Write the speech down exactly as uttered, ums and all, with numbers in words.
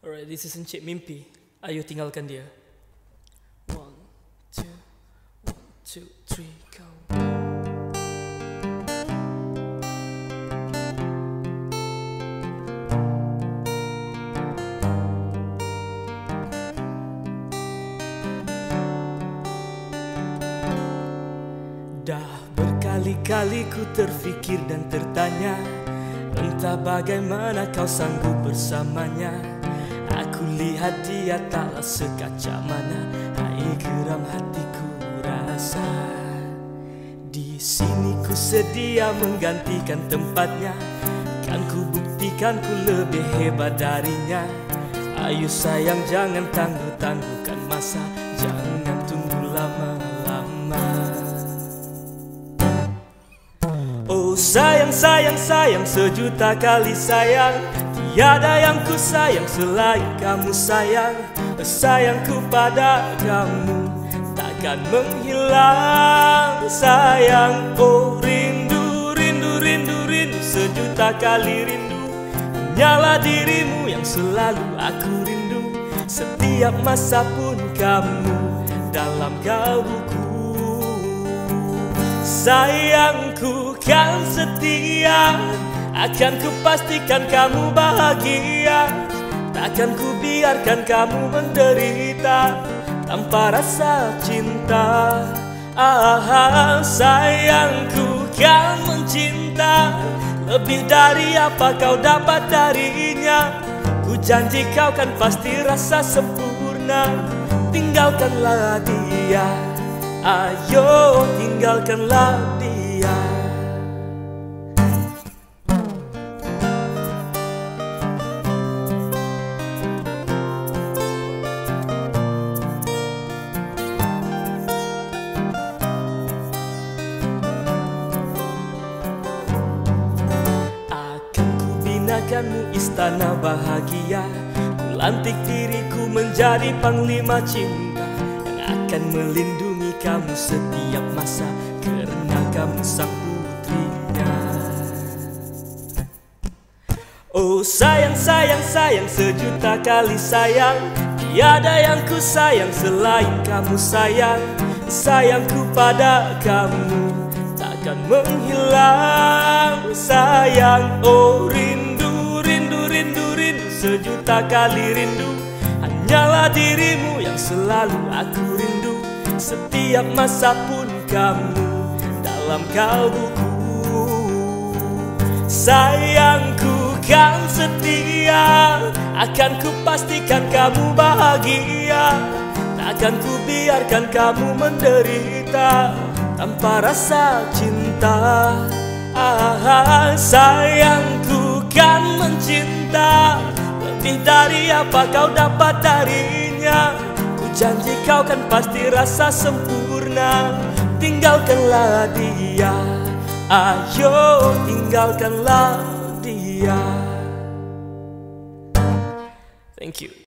Alright, this is Encik Mimpi. Ayo tinggalkan dia. One, two, one, two, three, go. Dah berkali-kali ku terfikir dan tertanya, entah bagaimana kau sanggup bersamanya. Aku lihat dia taklah sekaca mana, hai geram hatiku rasa. Di sini ku sedia menggantikan tempatnya, kan ku buktikan ku lebih hebat darinya. Ayo sayang jangan tangguh-tangguhkan masa, jangan tunggu lama-lama. Oh sayang, sayang, sayang, sejuta kali sayang, tiada yang ku sayang selain kamu sayang. Sayangku pada kamu takkan menghilang sayang. Oh rindu, rindu, rindu, rindu, sejuta kali rindu. Hanyalah dirimu yang selalu aku rindu. Setiap masa pun kamu dalam kalbuku. Sayangku kan setia, akan ku pastikan kamu bahagia. Takkan ku biarkan kamu menderita tanpa rasa cinta. Ah, sayangku kan mencinta lebih dari apa kau dapat darinya. Ku janji kau kan pasti rasa sempurna. Tinggalkanlah dia, ayo tinggalkanlah dia. Akan ku binakanmu istana bahagia, ku lantik diriku menjadi panglima cinta yang akan melindungi kamu setiap masa, karena kamu sang putrinya. Oh sayang, sayang, sayang, sejuta kali sayang, tiada yang ku sayang selain kamu sayang. Sayangku pada kamu takkan menghilang sayang. Oh rindu, rindu, rindu, rindu, sejuta kali rindu. Hanyalah dirimu yang selalu aku rindu. Setiap masa pun kamu dalam kalbuku. Sayangku kan setia, akan ku pastikan kamu bahagia. Takkan ku biarkan kamu menderita tanpa rasa cinta. Ah, sayangku kan mencinta lebih dari apa kau dapat darinya. Ku janji kau kan pasti rasa sempurna. Tinggalkanlah dia, ayo tinggalkanlah dia. Thank you.